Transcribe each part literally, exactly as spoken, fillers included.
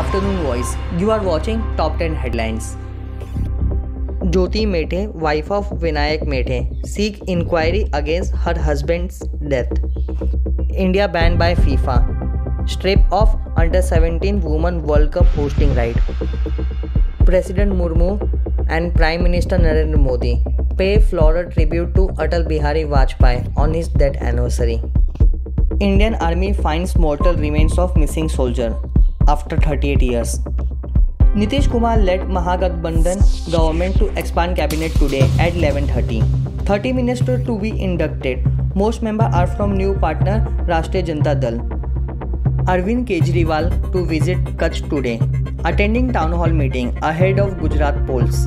afternoon voice. You are watching Top ten Headlines. Jyoti Methe, wife of Vinayak Methe, seek inquiry against her husband's death. India banned by FIFA. Strip off under seventeen Women World Cup hosting right. President Murmu and Prime Minister Narendra Modi pay floral tribute to Atal Bihari Vajpayee on his death anniversary. Indian Army finds mortal remains of missing soldier after thirty-eight years. Nitish Kumar led Mahagathbandhan government to expand cabinet today at eleven thirty. thirty ministers to be inducted. Most members are from new partner Rashtriya Janata Dal. Arvind Kejriwal to visit Kutch today, attending town hall meeting ahead of Gujarat polls.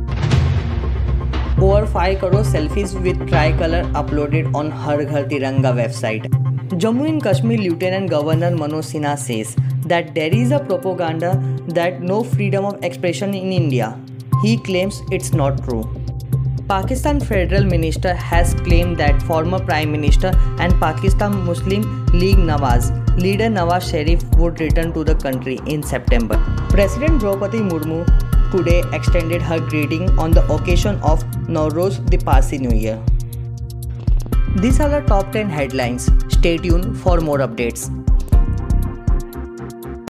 Over five crore selfies with tricolor uploaded on Har Ghar Tiranga website. Jammu and Kashmir Lieutenant Governor Manoj Sinha says that there is a propaganda that no freedom of expression in India. He claims it's not true. Pakistan Federal Minister has claimed that former Prime Minister and Pakistan Muslim League Nawaz leader Nawaz Sharif would return to the country in September. President Draupadi Murmu today extended her greeting on the occasion of Nowruz, the Parsi New Year. These are the top ten headlines. Stay tuned for more updates.